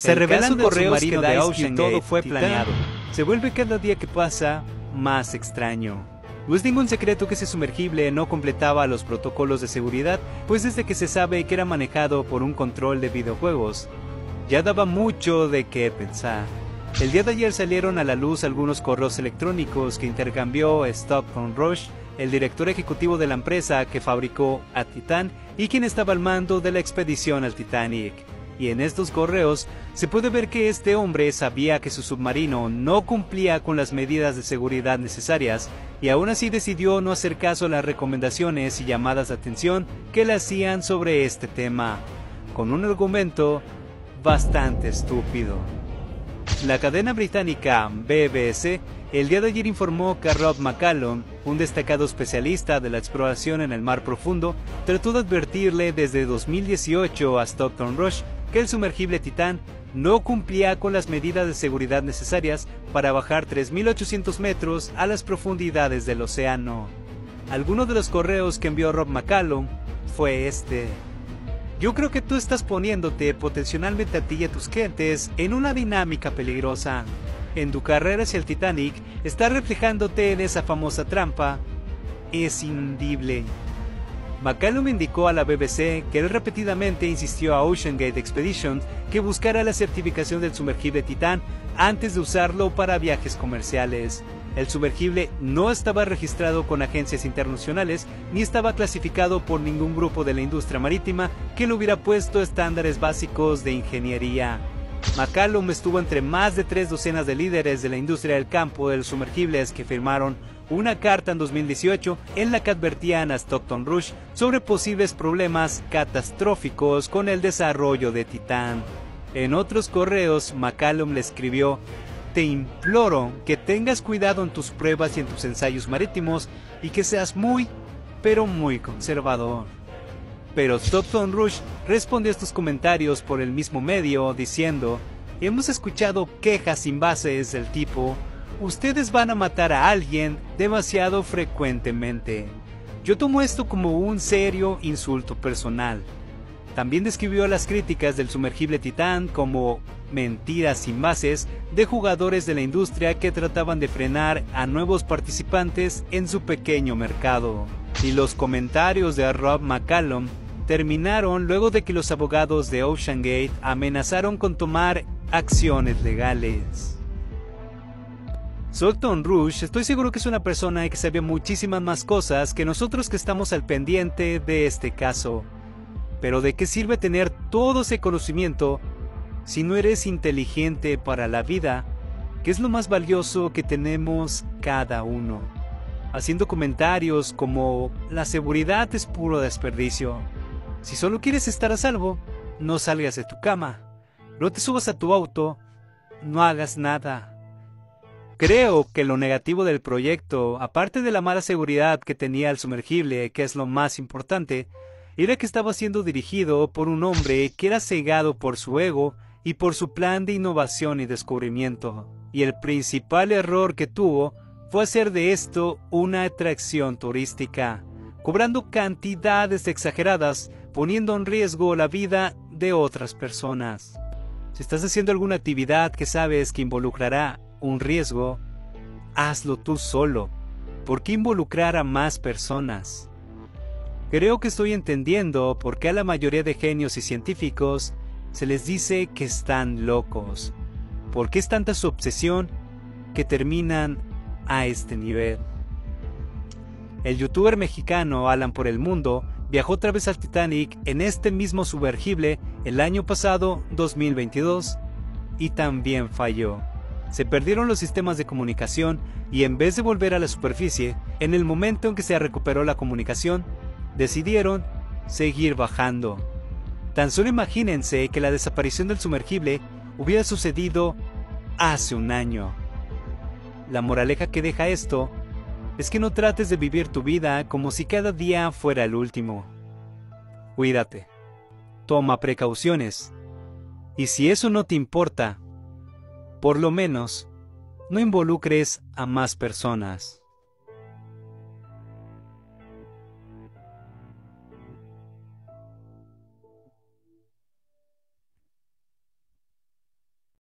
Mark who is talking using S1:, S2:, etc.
S1: Se revelan correos que
S2: de
S1: Ocean todo fue
S2: Titan
S1: planeado. Se vuelve cada día que pasa más extraño. No es ningún secreto que ese sumergible no completaba los protocolos de seguridad, pues desde que se sabe que era manejado por un control de videojuegos, ya daba mucho de qué pensar. El día de ayer salieron a la luz algunos correos electrónicos que intercambió Stockton Rush, el director ejecutivo de la empresa que fabricó a Titan y quien estaba al mando de la expedición al Titanic. Y en estos correos se puede ver que este hombre sabía que su submarino no cumplía con las medidas de seguridad necesarias y aún así decidió no hacer caso a las recomendaciones y llamadas de atención que le hacían sobre este tema, con un argumento bastante estúpido. La cadena británica BBC el día de ayer informó que Rob McCallum, un destacado especialista de la exploración en el mar profundo, trató de advertirle desde 2018 a Stockton Rush que el sumergible Titan no cumplía con las medidas de seguridad necesarias para bajar 3.800 metros a las profundidades del océano. Alguno de los correos que envió Rob McCallum fue este: yo creo que tú estás poniéndote potencialmente a ti y a tus clientes en una dinámica peligrosa. En tu carrera hacia el Titanic, estás reflejándote en esa famosa trampa. Es inundible. McCallum indicó a la BBC que él repetidamente insistió a OceanGate Expedition que buscara la certificación del sumergible Titan antes de usarlo para viajes comerciales. El sumergible no estaba registrado con agencias internacionales ni estaba clasificado por ningún grupo de la industria marítima que le hubiera puesto estándares básicos de ingeniería. McCallum estuvo entre más de 3 docenas de líderes de la industria del campo de los sumergibles que firmaron una carta en 2018 en la que advertían a Stockton Rush sobre posibles problemas catastróficos con el desarrollo de Titan. En otros correos, McCallum le escribió: te imploro que tengas cuidado en tus pruebas y en tus ensayos marítimos y que seas muy, pero muy conservador. Pero Stockton Rush respondió a estos comentarios por el mismo medio diciendo: hemos escuchado quejas sin bases del tipo: ustedes van a matar a alguien demasiado frecuentemente. Yo tomo esto como un serio insulto personal. También describió las críticas del sumergible Titan como mentiras sin bases de jugadores de la industria que trataban de frenar a nuevos participantes en su pequeño mercado. Y los comentarios de Rob McCallum terminaron luego de que los abogados de OceanGate amenazaron con tomar acciones legales. Stockton Rush estoy seguro que es una persona que sabe muchísimas más cosas que nosotros que estamos al pendiente de este caso. Pero ¿de qué sirve tener todo ese conocimiento si no eres inteligente para la vida, que es lo más valioso que tenemos cada uno? Haciendo comentarios como: la seguridad es puro desperdicio. Si solo quieres estar a salvo, no salgas de tu cama, no te subas a tu auto, no hagas nada. Creo que lo negativo del proyecto, aparte de la mala seguridad que tenía el sumergible, que es lo más importante, era que estaba siendo dirigido por un hombre que era cegado por su ego y por su plan de innovación y descubrimiento. Y el principal error que tuvo fue hacer de esto una atracción turística, cobrando cantidades exageradas, poniendo en riesgo la vida de otras personas. Si estás haciendo alguna actividad que sabes que involucrará un riesgo, hazlo tú solo. ¿Por qué involucrar a más personas? Creo que estoy entendiendo por qué a la mayoría de genios y científicos se les dice que están locos. ¿Por qué es tanta su obsesión que terminan a este nivel? El youtuber mexicano Alan por el Mundo viajó otra vez al Titanic en este mismo sumergible el año pasado, 2022, y también falló. Se perdieron los sistemas de comunicación y en vez de volver a la superficie, en el momento en que se recuperó la comunicación, decidieron seguir bajando. Tan solo imagínense que la desaparición del sumergible hubiera sucedido hace un año. La moraleja que deja esto es que no trates de vivir tu vida como si cada día fuera el último. Cuídate, toma precauciones, y si eso no te importa, por lo menos no involucres a más personas.